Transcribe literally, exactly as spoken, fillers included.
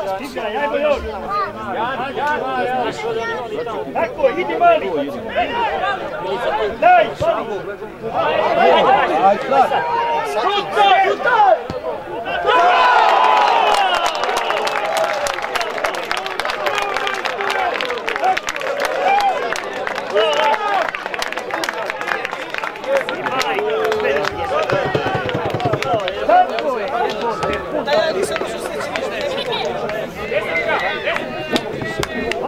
Igraj, ajmo još! Tako, idi mali! Daj, mali! Šuta, šuta!